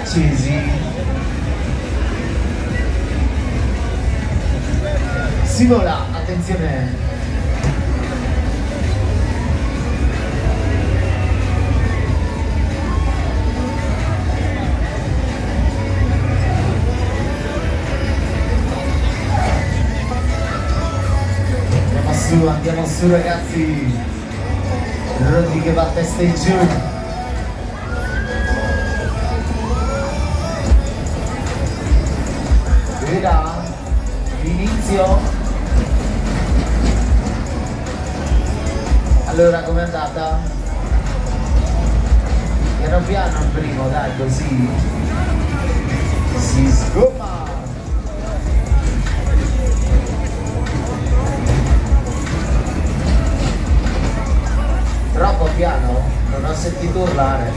accesi. Si vola, attenzione. Andiamo su ragazzi, Roddy che va a testa in giù. Vedrà l'inizio. Allora com'è andata? Piano piano il primo, dai, così si sgomma. Troppo piano, non ho sentito urlare.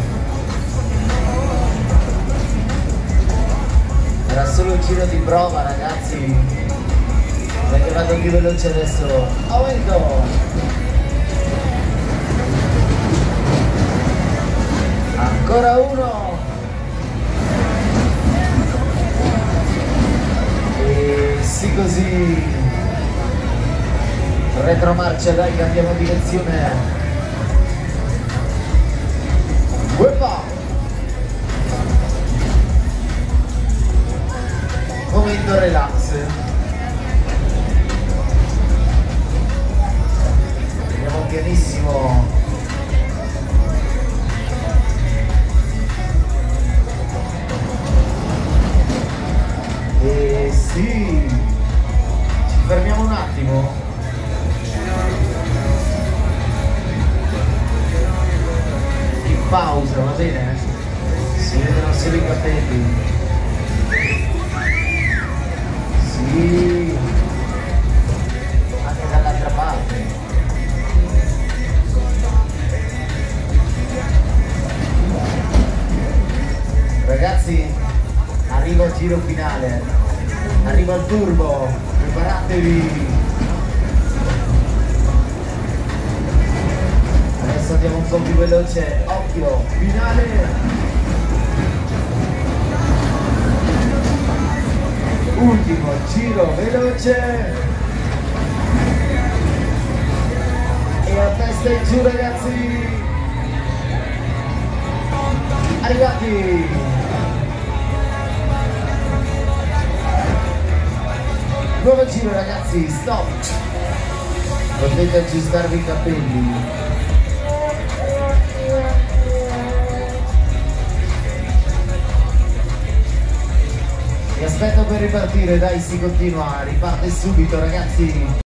Era solo un giro di prova ragazzi, perché vado più veloce adesso. Aumento! Ancora uno! E sì così. Retromarcia, dai, cambiamo direzione. Uepa! Momento relax. Andiamo pianissimo. E sì, ci fermiamo un attimo. Pausa, va bene? Si vedono solo i capelli. Sì, anche dall'altra parte. Ragazzi, arriva il giro finale, arriva il turbo, preparatevi. Andiamo un po' più veloce, occhio, finale! Ultimo giro veloce! E a testa in giù ragazzi! Arrivati! Nuovo giro ragazzi, stop! Potete aggiustarvi i capelli. Vi aspetto per ripartire, dai, si continua, riparte subito ragazzi.